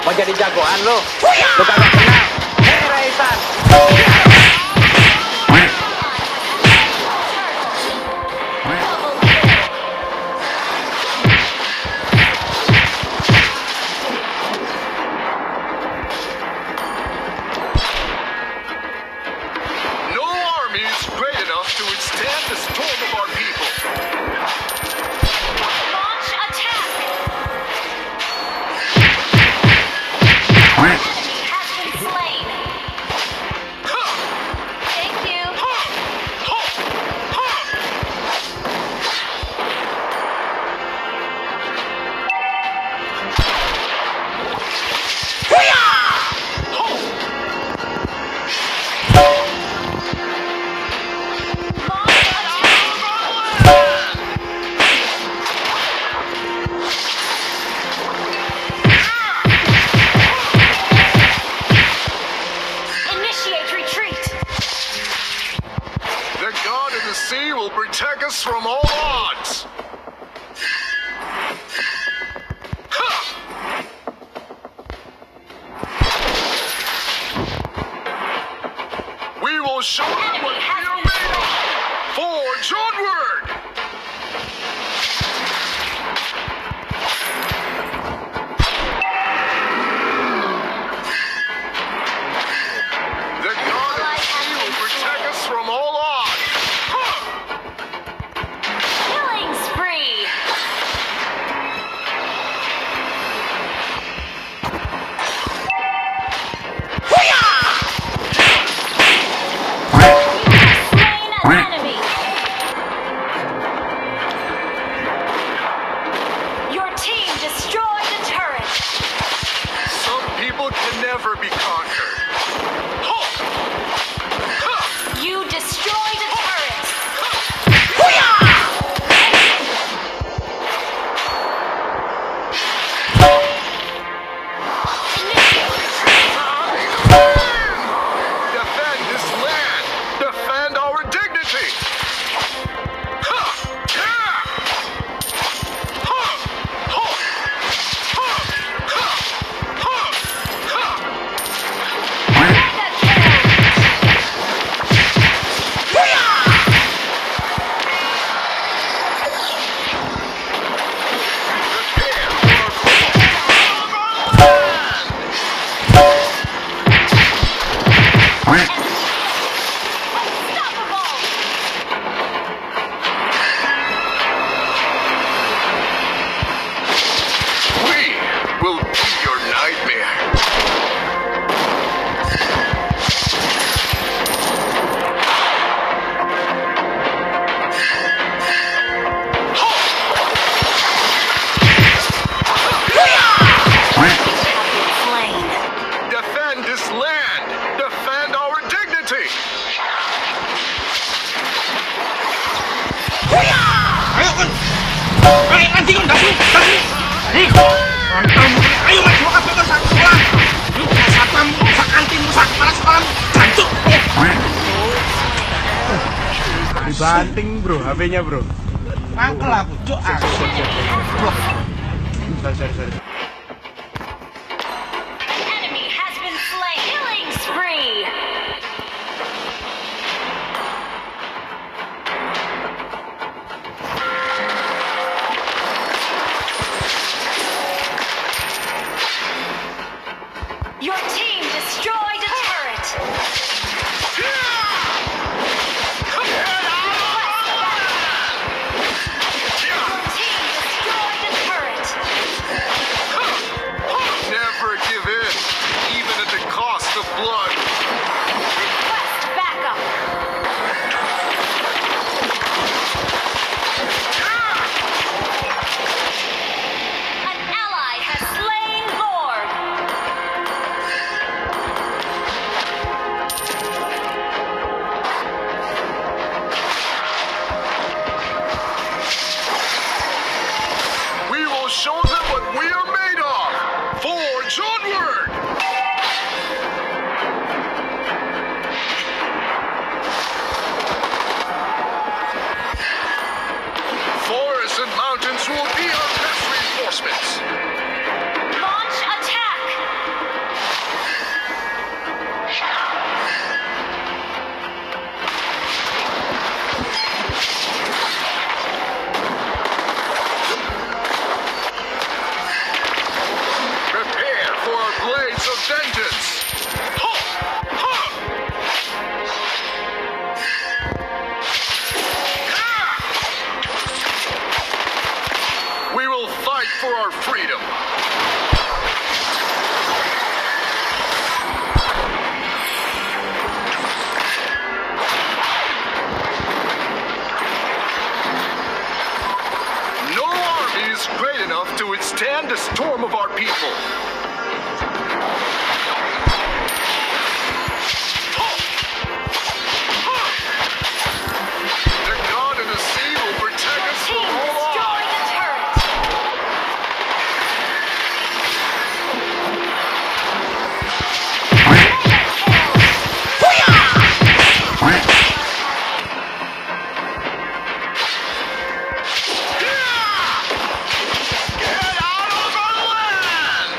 Mau jadi jagoan lu? Lu kagak kenal. Hei Raisan. No army is great enough to withstand the storm of our people. Launch attack! Enemy has been slain. Thank you. Launch attack! Initiate retreat. The god of the sea will protect us from all odds. We will show them what we are made of. Forge onward! The god of the sea will protect us from all odds. Killing spree. Slain an enemy. Your team destroyed a turret. Some people can never be conquered. You destroyed a turret. Defend this land! Defend our dignity! We will be your nightmare. Slain. Defend this land! Defend our dignity! Ayo kan. Ayo anjing dasar. Nih. Ayo maju ke belakang sekolah. Lu satpam, rusak kantin, rusak kepala sekolah. Jancuk. Dibanting bro, HP-nya bro. Mangkel aku, cuk. Sorry. Enemy has been slain. Killing spree. Your team destroyed a turret. Your team destroyed a turret. our freedom. No army is great enough to withstand the storm of our people. The God of the sea will protect us from Team, all destroy odds. the turret. Get out of our land!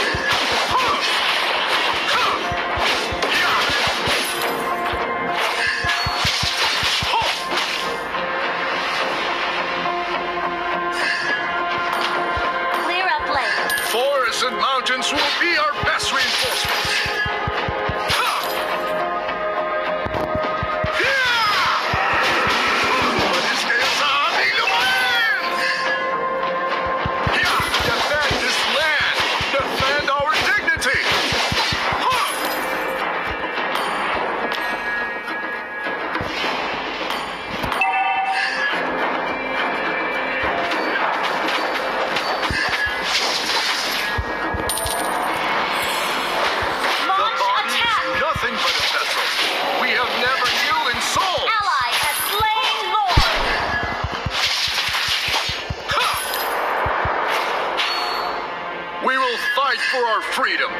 Clear up lane. Forests and mountains will be our best reinforcements. Defend this land! Defend our dignity! The Launch body attack. is nothing but a vessel. We have never yielded souls. Ally has slain Lord. We will fight for our freedom.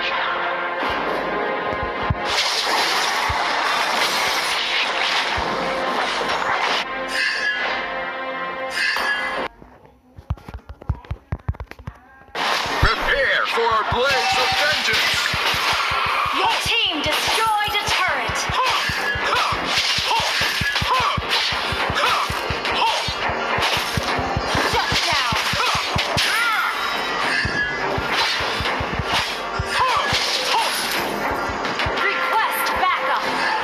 Prepare for our blaze of vengeance. Your team destroyed a turret. Shut down. Request backup.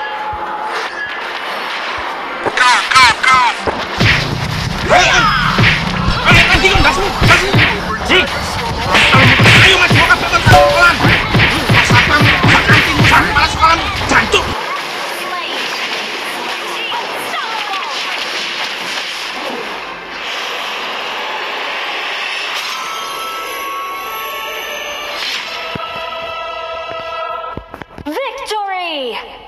Anjing, gas lu. Hei, ayo maju ke belakang sekolah. Satpam, anjing, kepala sekolah, jantung. Slain. Team unstoppable. Victory!